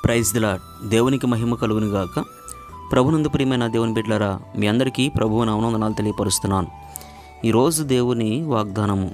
Praise the lord. దేవునికి మహిమ కలుగును గాక. ప్రభునందు ప్రియమైన దేవుని బిడ్డలారా, మీ అందరికీ ప్రభువు నామమున తెలియపరుస్తున్నాను. ఈరోజు దేవుని వాగ్దానము,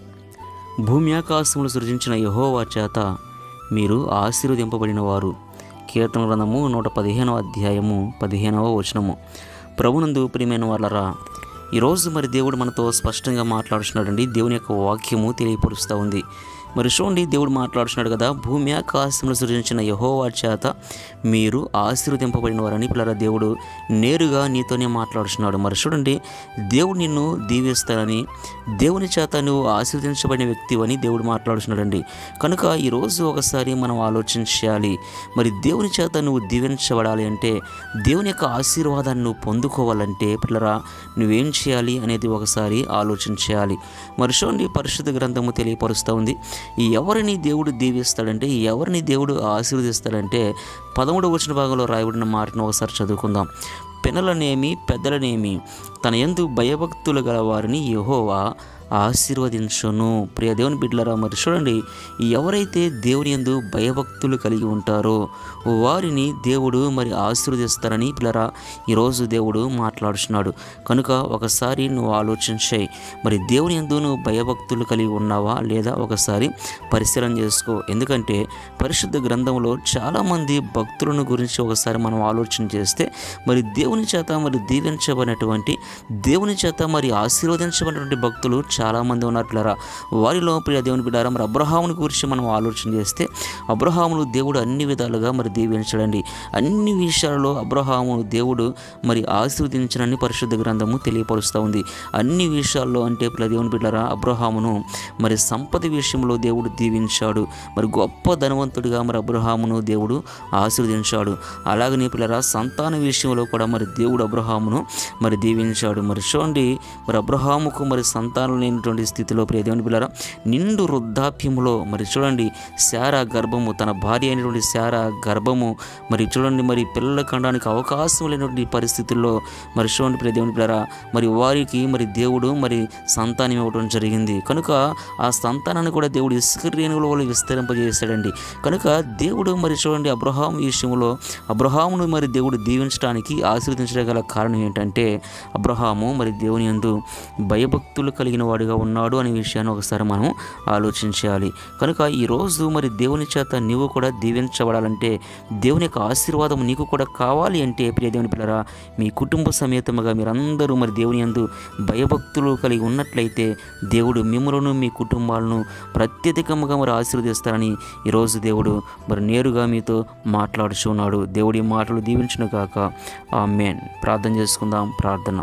భూమి ఆకాశములు సృజించిన యెహోవా చేత మీరు ఆశీర్వదింపబడిన వారు. కీర్తన గ్రంథము 115వ అధ్యాయము 15వ వచనము. ప్రభునందు ప్రియమైన వాళ్ళరా, ఈరోజు మరి దేవుడు మనతో స్పష్టంగా మాట్లాడుతున్నాడండి. దేవుని యొక్క వాక్యము తెలియపరుస్తూ ఉంది. మరి చూడండి, దేవుడు మాట్లాడుతున్నాడు కదా, భూమి ఆకాశములు సృజించిన యెహోవా చేత మీరు ఆశీర్వదింపబడిన వారని. పిల్లరా, దేవుడు నేరుగా నీతోనే మాట్లాడుతున్నాడు. మరి చూడండి, దేవుడు నిన్ను దీవిస్తానని, దేవుని చేత నువ్వు ఆశీర్వదించబడిన వ్యక్తివని దేవుడు మాట్లాడుతున్నాడండి. కనుక ఈరోజు ఒకసారి మనం ఆలోచించాలి. మరి దేవుని చేత నువ్వు దీవించబడాలి అంటే, దేవుని యొక్క ఆశీర్వాదాన్ని నువ్వు పొందుకోవాలంటే పిల్లరా నువ్వేం చేయాలి అనేది ఒకసారి ఆలోచించాలి. మరి చూడండి, పరిశుద్ధ గ్రంథము తెలియపరుస్తూ ఉంది. ఎవరిని దేవుడు దీవిస్తాడంటే, ఎవరిని దేవుడు ఆశీర్వదిస్తాడంటే 13వ వచన భాగంలో రాయబడిన మాటను ఒకసారి చదువుకుందాం. పిల్లలనేమి పెద్దలనేమి తన యందు భయభక్తులు గల వారిని యెహోవా ఆశీర్వదించును. ప్రియ దేవుని బిడ్డలారా, మరి చూడండి, ఎవరైతే దేవుని యందు భయభక్తులు కలిగి ఉంటారో వారిని దేవుడు మరి ఆశీర్వదిస్తారని పిల్లరా ఈరోజు దేవుడు మాట్లాడుతున్నాడు. కనుక ఒకసారి నువ్వు ఆలోచించాయి, మరి దేవుని యందు నువ్వు భయభక్తులు కలిగి ఉన్నావా లేదా ఒకసారి పరిశీలన చేసుకో. ఎందుకంటే పరిశుద్ధ గ్రంథంలో చాలామంది భక్తులను గురించి ఒకసారి మనం ఆలోచన చేస్తే, మరి దేవుని చేత మరి దీవించబడినటువంటి, దేవుని చేత మరి ఆశీర్వదించబడినటువంటి భక్తులు చాలామంది ఉన్నారు పిల్లరా. వారిలో ప్రియ దేవుని బిడ్డారా, మరి అబ్రహాముని గురించి మనం ఆలోచన చేస్తే, అబ్రహామును దేవుడు అన్ని విధాలుగా మరి దీవించడండి. అన్ని విషయాలలో అబ్రహామును దేవుడు మరి ఆశీర్వదించనని పరిశుద్ధ గ్రంథము తెలియపరుస్తూ ఉంది. అన్ని విషయాల్లో అంటే ప్రియ దేవుని బిడ్డారా, అబ్రహామును మరి సంపద విషయంలో దేవుడు దీవించాడు. మరి గొప్ప ధనవంతుడిగా మరి అబ్రహామును దేవుడు ఆశీర్వదించాడు. అలాగనే పిల్లరా, సంతాన విషయంలో కూడా మరి దేవుడు అబ్రహామును మరి దీవించాడు. మరి చూడండి, మరి అబ్రహాముకు మరి సంతానం లేనటువంటి స్థితిలో ప్రియ దేవుని పిల్లరా, నిండు వృద్ధాప్యములో మరి చూడండి, శారా గర్భము, తన భార్య అయినటువంటి శారా గర్భము మరి చూడండి, మరి పిల్లల కనడానికి అవకాశం లేనటువంటి పరిస్థితుల్లో మరి చూడండి ప్రియ దేవుని పిల్లరా, మరి వారికి మరి దేవుడు మరి సంతానం ఇవ్వడం జరిగింది. కనుక ఆ సంతానాన్ని కూడా దేవుడు ఇసుక రేణువుల వల్ల విస్తరింపజేశాడండి. కనుక దేవుడు మరి చూడండి, అబ్రహాము విషయంలో అబ్రహామును మరి దేవుడు దీవించడానికి ఆశీర్వదించగల కారణం ఏంటంటే, అబ్రహాము మరి దేవుని యందు భయభక్తులు కలిగిన వాడిగా ఉన్నాడు అనే విషయాన్ని ఒకసారి మనం ఆలోచించాలి. కనుక ఈరోజు మరి దేవుని చేత నీవు కూడా దీవించబడాలంటే, దేవుని యొక్క ఆశీర్వాదం నీకు కూడా కావాలి అంటే ప్రియ దేవుని పిల్లరా, మీ కుటుంబ సమేతముగా మీరందరూ మరి దేవుని యందు భయభక్తులు కలిగి ఉన్నట్లయితే దేవుడు మిమ్మలను మీ కుటుంబాలను ప్రత్యేకంగా మరి ఆశీర్వదిస్తారని ఈరోజు దేవుడు మరి నేరుగా మీతో మాట్లాడుచున్నాడు. దేవుడి మాటలు దీవించును గాక. ఆమేన్. ప్రార్థన చేసుకుందాం. ప్రార్థన.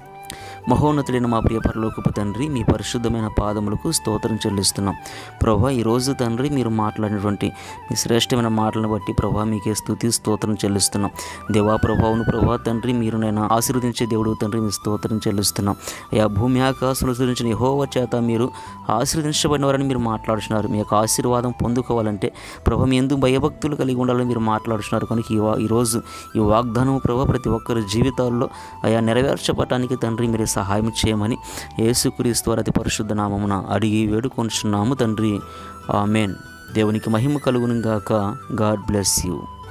మహోన్నతుడైన మా ప్రియ పరలోకపు తండ్రి, మీ పరిశుద్ధమైన పాదములకు స్తోత్రం చెల్లిస్తున్నాం ప్రభా. ఈరోజు తండ్రి మీరు మాట్లాడినటువంటి మీ శ్రేష్టమైన మాటలను బట్టి ప్రభా మీకే స్తుతి స్తోత్రం చెల్లిస్తున్నాం. దేవా ప్రభావును ప్రభా తండ్రి, మీరు నైనా ఆశీర్వదించే దేవుడు తండ్రి, మీ స్తోత్రం చెల్లిస్తున్నాం. అయా, భూమి ఆకాశంలో సృజించిన యెహోవా చేత మీరు ఆశీర్వదించబడినవారని మీరు మాట్లాడుతున్నారు. మీ యొక్క ఆశీర్వాదం పొందుకోవాలంటే ప్రభా మీ ఎందుకు భయభక్తులు కలిగి ఉండాలని మీరు మాట్లాడుతున్నారు. కనుక ఈరోజు ఈ వాగ్దానం ప్రభా ప్రతి ఒక్కరి జీవితాల్లో అయా నెరవేర్చబడటానికి తండ్రి మీరు సహాయం చేయమని యేసుక్రీస్తు వారి అతి పరిశుద్ధ నామమున అడిగి వేడుకొంచున్నాము తండ్రి. ఆమేన్. దేవునికి మహిమ కలుగును గాక. God bless you.